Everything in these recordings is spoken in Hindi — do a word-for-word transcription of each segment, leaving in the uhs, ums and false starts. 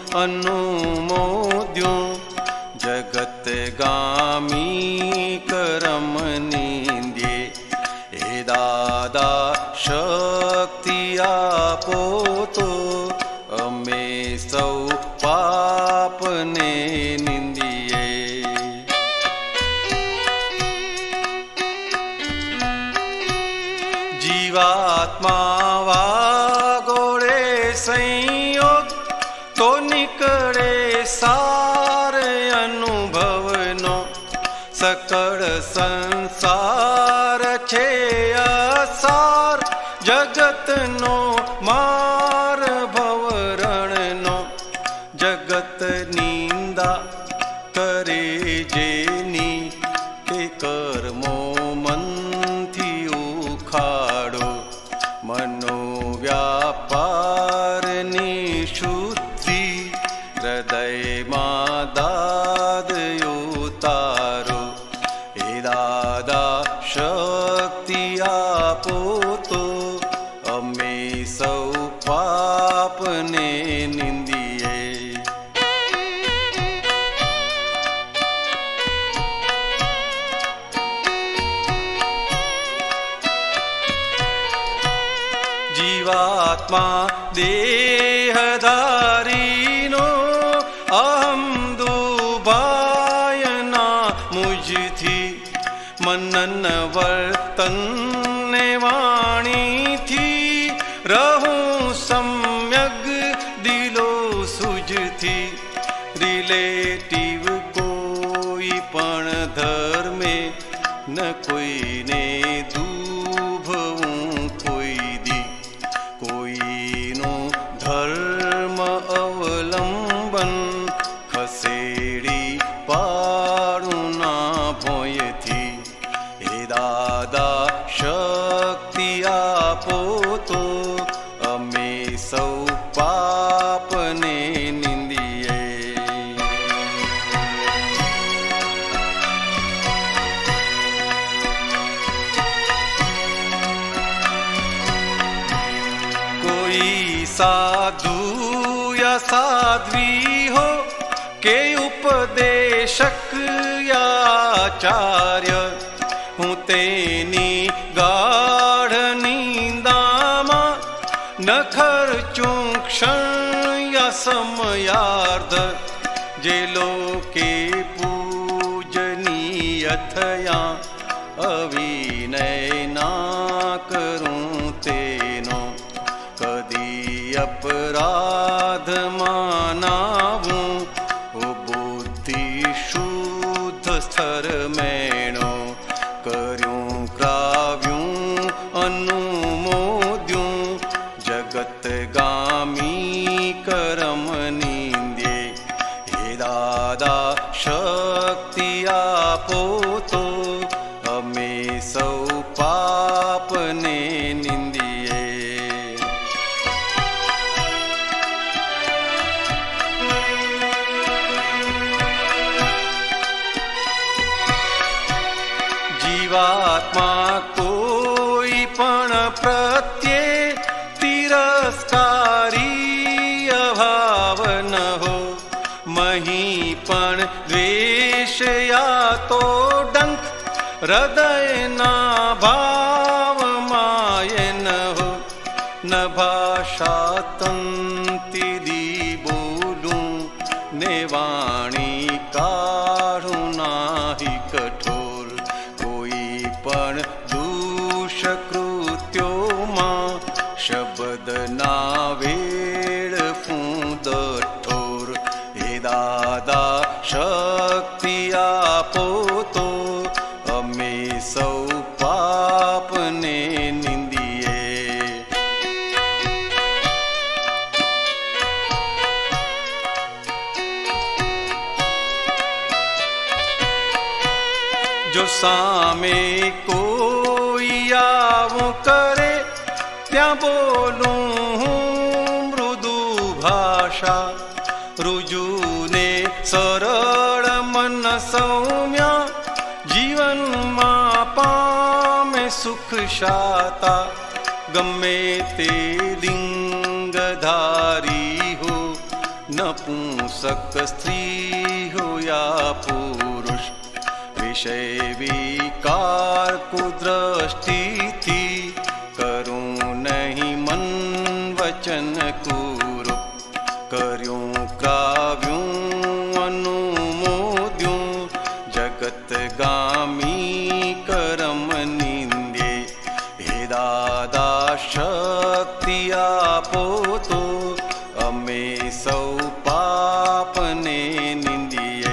अनुमोद्यूं जगत गामी करम निंद्ये ए दादा शक्ति आपो तो अमे सौ पापने निंदिये। जीवात्मा वागोड़े संयोग तो निकड़े सार अनुभवनो सकળ संसार छे असार जगतनो मार भवरणनो जगत निंदा करे जेनी के कर्मो मनथी उखाड़ो मनोव्यापारनी शुद्धि हृदय मां दाद उतारो ए दादा शक्ति आपो तो अमे सौ पापने निंदिये। जीवात्मा देहधारीनो अहम दुभायना मुझथी मनन वर्तन ने वाणी थी रहूं सम्यक दिलो सुझथी रिलेटिव कोई पण धर्मे न कोई ने दूभवूं कोई दी कोई नो धर्म अवलंबन खसेड़ी पाड़ूना भोयथी ए दादा शक्ति आपो तो अमे सौ पापने निंदिये। कोई साधु या साध्वी हो के उपदेशक या आचार्य हूँ तेनी गाढ़ नींदामा न खर्चूं क्षण या समयार्ध जे लोके पूजनीय थया अविनय ना करूं तेनो कदी अपराध मानावूं ओ बुद्धि शुद्ध स्तर मेणो कर्यूं क्राव्यूं अनुमोद्यूं जगत गामी करम निंद्ये हे दादा शक्ति आपो तो अमे सौ पापने निंदिये। जीवात्मा कोई पण प्रत्ये तिरस्कारी अभाव न हो मही पण द्वेष या तो डंक हृदय ना भाव माय न हो न भाषा तंतिदी बोलूं ने वाणी काढूं नाही कठोर कोई पण दुष्कृत्योमां शब्द ना वेड़फूं दठोर हे दादा शक्ति आपो तो अमे सौ पापने निंदिये। जो सामे कोई आवूं करे त्या बोलूं मृदु भाषा रुजू ने सरल मन सौम्या जीवन मां पामे सुख शाता गमे ते लिंग धारी हो नपुंसक स्त्री हो या पुरुष, विषय विकार कुदृष्टि थी, करूं नहीं मन वचन कुरूप, कर्यों क्राव्यूं अनुमोद्यूं, जगत गामी करम निंदे, हे दादा शक्ति आपो तो, अमे सौ पापने निंदिए।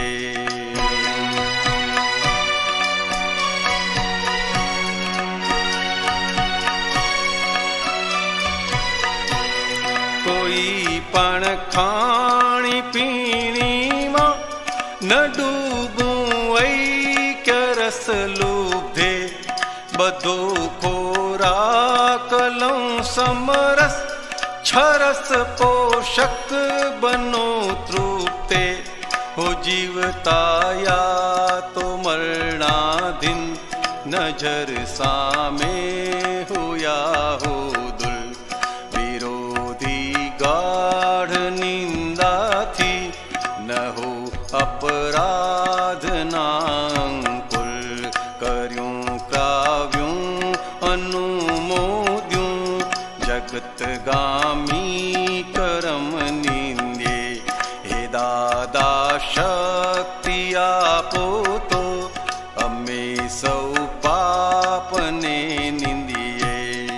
कोई पण खाणी पीणी मां न डूबूं ऐक्य रस लुब्धे, बधो खोराक लऊं समरस, छरस पोषक बनो तृप्ते, हो जीवताया तो मरणाधीन, नजर सामे हो या हो दुल, विरोधी गाढ़ निंदा थी, न हो अपराध नांकुल, कर्यों क्राव्यूं अनुमोद्यूं, जगत गामी करम निंदे, हे दादा शक्ति आपो तो, अमे सौ पापने निंदिए।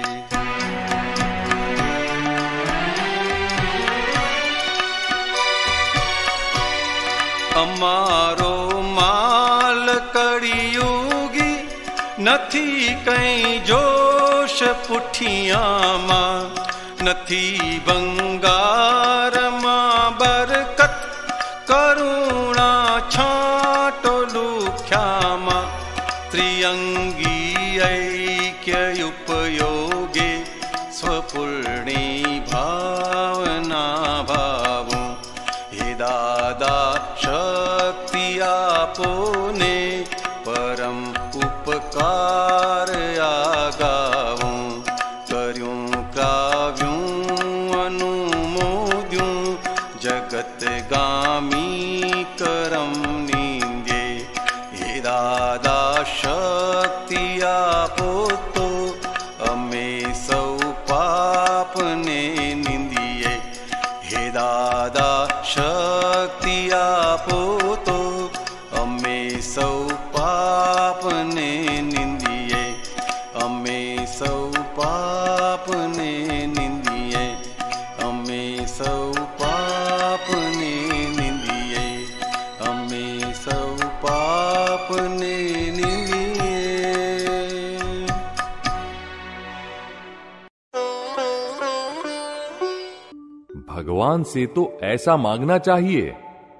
अमारो माल कड़ियुगी, नथी कई जोश पुठियां मां, नथी बंगार मां बरकत, करुणा छाटो लुख्या मां, त्रिअंगी ऐक्य उपयोगे, स्वपूर्णी भावना भावो, हे दादा शक्ति आपो ने, परम उपकार आगाऊं, कर्यूं क्राव्यूं अनुमोद्यूं, जगत गामी करम निंदे, हे दादा शक्ति आपो तो, अमे सौ पापने निंदिए, हे दादा शक्ति आपो तो, अमे सौ पापने निंदिए, अमे सौ पापने निंदिए, अमे सौ पापने निंदिए, अमे सौ पापने निंदिए। भगवान से तो ऐसा मांगना चाहिए।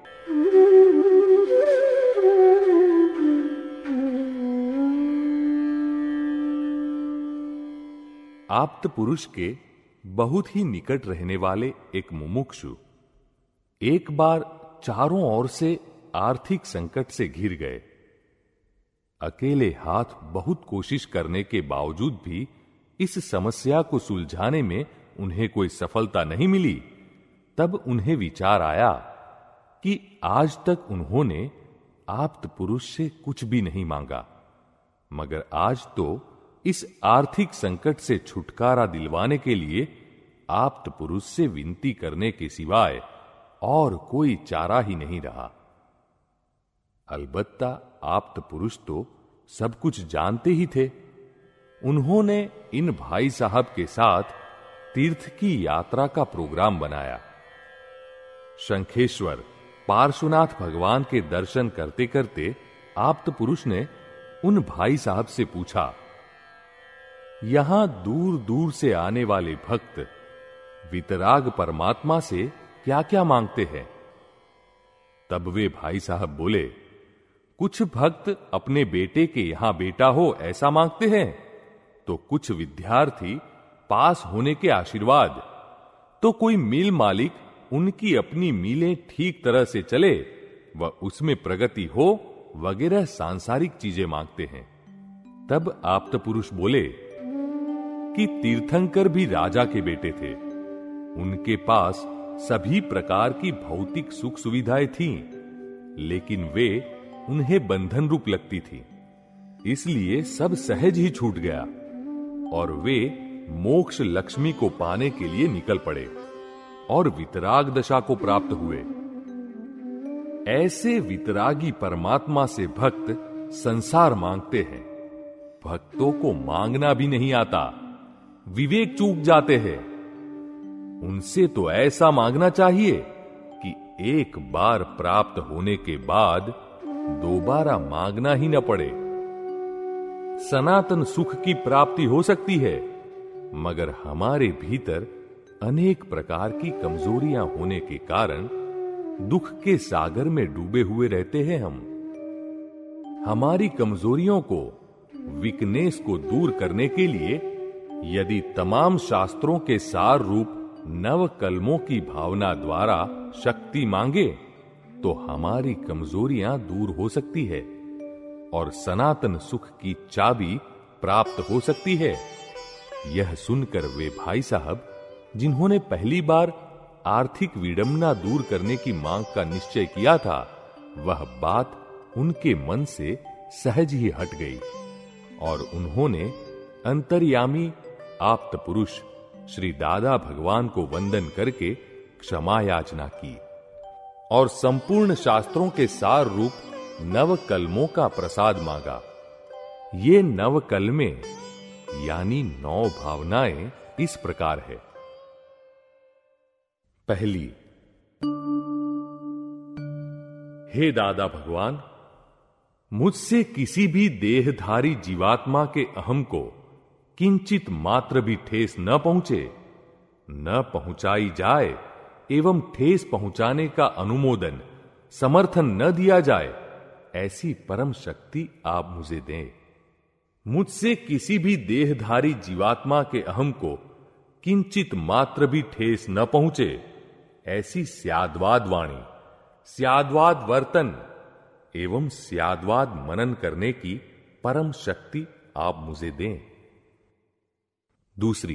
आप्त पुरुष के बहुत ही निकट रहने वाले एक मुमुक्षु एक बार चारों ओर से आर्थिक संकट से घिर गए। अकेले हाथ बहुत कोशिश करने के बावजूद भी इस समस्या को सुलझाने में उन्हें कोई सफलता नहीं मिली। तब उन्हें विचार आया कि आज तक उन्होंने आप्त पुरुष से कुछ भी नहीं मांगा, मगर आज तो इस आर्थिक संकट से छुटकारा दिलवाने के लिए आप्त पुरुष से विनती करने के सिवाय और कोई चारा ही नहीं रहा। अलबत्ता आप्त पुरुष तो सब कुछ जानते ही थे। उन्होंने इन भाई साहब के साथ तीर्थ की यात्रा का प्रोग्राम बनाया। शंखेश्वर पार्श्वनाथ भगवान के दर्शन करते करते आप्त पुरुष ने उन भाई साहब से पूछा, यहां दूर दूर से आने वाले भक्त वितराग परमात्मा से क्या क्या मांगते हैं? तब वे भाई साहब बोले, कुछ भक्त अपने बेटे के यहां बेटा हो ऐसा मांगते हैं, तो कुछ विद्यार्थी पास होने के आशीर्वाद, तो कोई मिल मालिक उनकी अपनी मिलें ठीक तरह से चले व उसमें प्रगति हो वगैरह सांसारिक चीजें मांगते हैं। तब आप्त पुरुष बोले कि तीर्थंकर भी राजा के बेटे थे। उनके पास सभी प्रकार की भौतिक सुख सुविधाएं थीं, लेकिन वे उन्हें बंधन रूप लगती थी। इसलिए सब सहज ही छूट गया और वे मोक्ष लक्ष्मी को पाने के लिए निकल पड़े और वितराग दशा को प्राप्त हुए। ऐसे वितरागी परमात्मा से भक्त संसार मांगते हैं। भक्तों को मांगना भी नहीं आता, विवेक चूक जाते हैं। उनसे तो ऐसा मांगना चाहिए कि एक बार प्राप्त होने के बाद दोबारा मांगना ही न पड़े। सनातन सुख की प्राप्ति हो सकती है, मगर हमारे भीतर अनेक प्रकार की कमजोरियां होने के कारण दुख के सागर में डूबे हुए रहते हैं। हम हमारी कमजोरियों को, वीकनेस को दूर करने के लिए यदि तमाम शास्त्रों के सार रूप नव कलमों की भावना द्वारा शक्ति मांगे तो हमारी कमजोरियां दूर हो सकती है और सनातन सुख की चाबी प्राप्त हो सकती है। यह सुनकर वे भाई साहब, जिन्होंने पहली बार आर्थिक विडंबना दूर करने की मांग का निश्चय किया था, वह बात उनके मन से सहज ही हट गई और उन्होंने अंतर्यामी आप्त पुरुष श्री दादा भगवान को वंदन करके क्षमा याचना की और संपूर्ण शास्त्रों के सार रूप नव कलमों का प्रसाद मांगा। ये नव कलमें यानी नौ भावनाएं इस प्रकार है। पहली, हे दादा भगवान, मुझसे किसी भी देहधारी जीवात्मा के अहम को किंचित मात्र भी ठेस न पहुंचे, न पहुंचाई जाए एवं ठेस पहुंचाने का अनुमोदन, समर्थन न दिया जाए, ऐसी परम शक्ति आप मुझे दें। मुझसे किसी भी देहधारी जीवात्मा के अहम को किंचित मात्र भी ठेस न पहुंचे, ऐसी स्याद्वाद वाणी, स्याद्वाद वर्तन एवं स्याद्वाद मनन करने की परम शक्ति आप मुझे दें। दूसरी,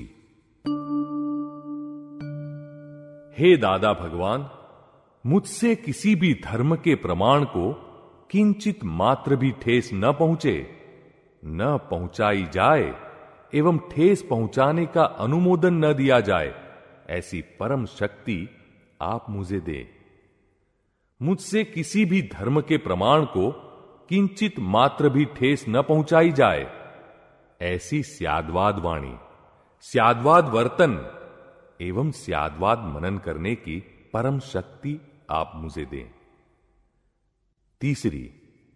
हे दादा भगवान, मुझसे किसी भी धर्म के प्रमाण को किंचित मात्र भी ठेस न पहुंचे, न पहुंचाई जाए एवं ठेस पहुंचाने का अनुमोदन न दिया जाए, ऐसी परम शक्ति आप मुझे दे। मुझसे किसी भी धर्म के प्रमाण को किंचित मात्र भी ठेस न पहुंचाई जाए, ऐसी स्याद्वाद वाणी, स्याद्वाद वर्तन एवं स्याद्वाद मनन करने की परम शक्ति आप मुझे दें। तीसरी,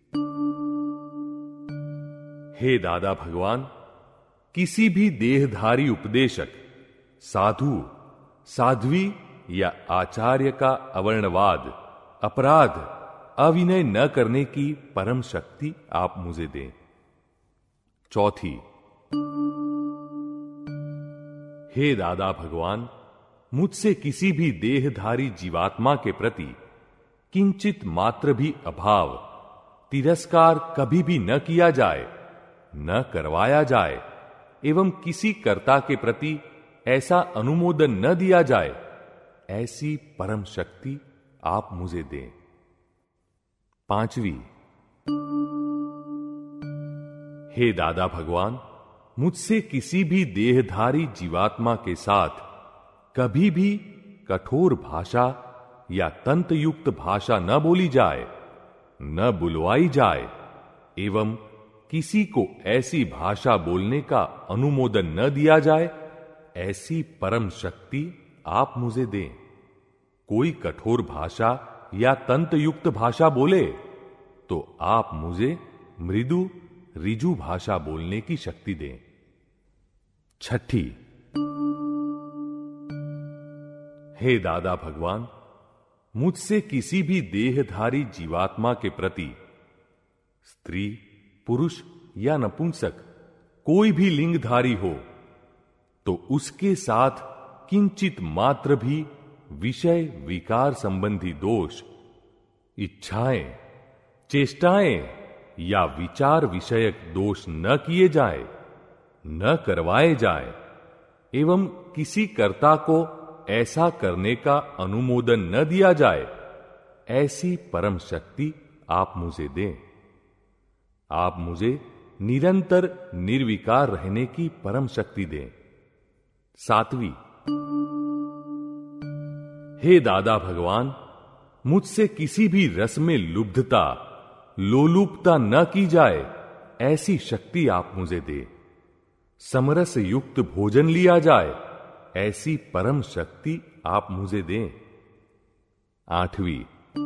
हे दादा भगवान, किसी भी देहधारी उपदेशक, साधु, साध्वी या आचार्य का अवर्णवाद, अपराध, अविनय न करने की परम शक्ति आप मुझे दें। चौथी, हे दादा भगवान, मुझसे किसी भी देहधारी जीवात्मा के प्रति किंचित मात्र भी अभाव, तिरस्कार कभी भी न किया जाए, न करवाया जाए एवं किसी कर्ता के प्रति ऐसा अनुमोदन न दिया जाए, ऐसी परम शक्ति आप मुझे दें। पांचवी, हे दादा भगवान, मुझसे किसी भी देहधारी जीवात्मा के साथ कभी भी कठोर भाषा या तंतयुक्त भाषा न बोली जाए, न बुलवाई जाए एवं किसी को ऐसी भाषा बोलने का अनुमोदन न दिया जाए, ऐसी परम शक्ति आप मुझे दें। कोई कठोर भाषा या तंतयुक्त भाषा बोले तो आप मुझे मृदु रिजु भाषा बोलने की शक्ति दें। छठी, हे दादा भगवान, मुझसे किसी भी देहधारी जीवात्मा के प्रति स्त्री, पुरुष या नपुंसक कोई भी लिंगधारी हो तो उसके साथ किंचित मात्र भी विषय विकार संबंधी दोष, इच्छाएं, चेष्टाएं या विचार विषयक दोष न किए जाए, न करवाए जाए एवं किसी कर्ता को ऐसा करने का अनुमोदन न दिया जाए, ऐसी परम शक्ति आप मुझे दें। आप मुझे निरंतर निर्विकार रहने की परम शक्ति दें। सातवीं, हे दादा भगवान, मुझसे किसी भी रस में लुब्धता, लोलुपता न की जाए, ऐसी शक्ति आप मुझे दे। समरस युक्त भोजन लिया जाए, ऐसी परम शक्ति आप मुझे दें। आठवीं,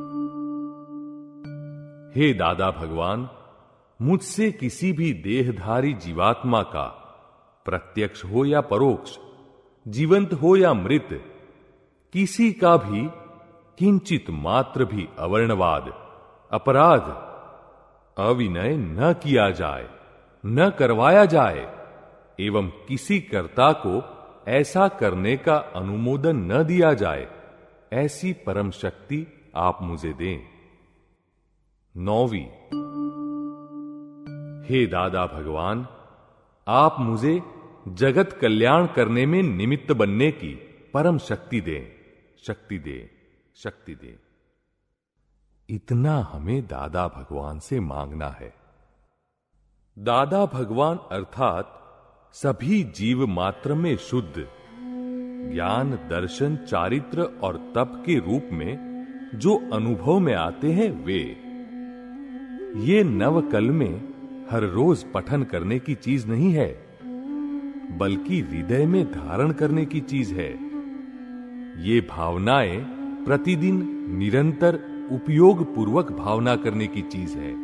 हे दादा भगवान, मुझसे किसी भी देहधारी जीवात्मा का, प्रत्यक्ष हो या परोक्ष, जीवंत हो या मृत, किसी का भी किंचित मात्र भी अवर्णवाद, अपराध, अविनय न किया जाए, न करवाया जाए, एवं किसी कर्ता को ऐसा करने का अनुमोदन न दिया जाए, ऐसी परम शक्ति आप मुझे दें। नौवीं, हे दादा भगवान, आप मुझे जगत कल्याण करने में निमित्त बनने की परम शक्ति दें, शक्ति दे, शक्ति दे। इतना हमें दादा भगवान से मांगना है। दादा भगवान अर्थात सभी जीव मात्र में शुद्ध ज्ञान, दर्शन, चारित्र और तप के रूप में जो अनुभव में आते हैं, वे ये नवकल में हर रोज पठन करने की चीज नहीं है, बल्कि हृदय में धारण करने की चीज है। ये भावनाएं प्रतिदिन निरंतर उपयोग पूर्वक भावना करने की चीज है।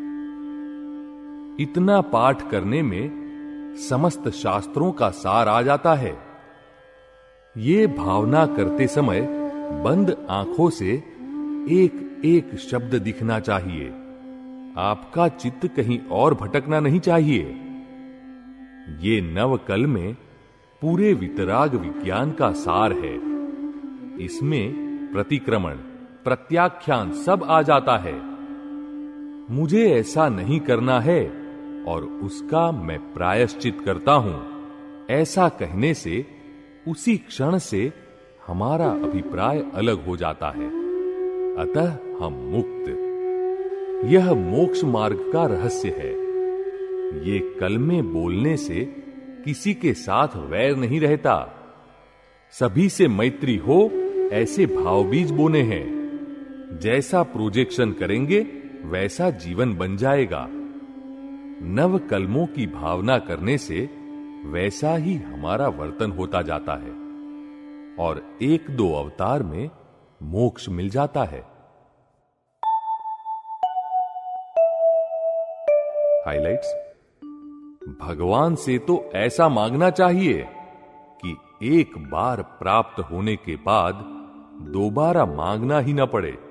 इतना पाठ करने में समस्त शास्त्रों का सार आ जाता है। ये भावना करते समय बंद आंखों से एक एक शब्द दिखना चाहिए। आपका चित्त कहीं और भटकना नहीं चाहिए। ये नवकल में पूरे वितराग विज्ञान का सार है। इसमें प्रतिक्रमण, प्रत्याख्यान सब आ जाता है। मुझे ऐसा नहीं करना है और उसका मैं प्रायश्चित करता हूं, ऐसा कहने से उसी क्षण से हमारा अभिप्राय अलग हो जाता है। अतः हम मुक्त। यह मोक्ष मार्ग का रहस्य है। ये कल में बोलने से किसी के साथ वैर नहीं रहता। सभी से मैत्री हो, ऐसे भावबीज बोने हैं। जैसा प्रोजेक्शन करेंगे वैसा जीवन बन जाएगा। नव कलमों की भावना करने से वैसा ही हमारा वर्तन होता जाता है और एक दो अवतार में मोक्ष मिल जाता है। हाइलाइट्स। भगवान से तो ऐसा मांगना चाहिए कि एक बार प्राप्त होने के बाद दोबारा मांगना ही न पड़े।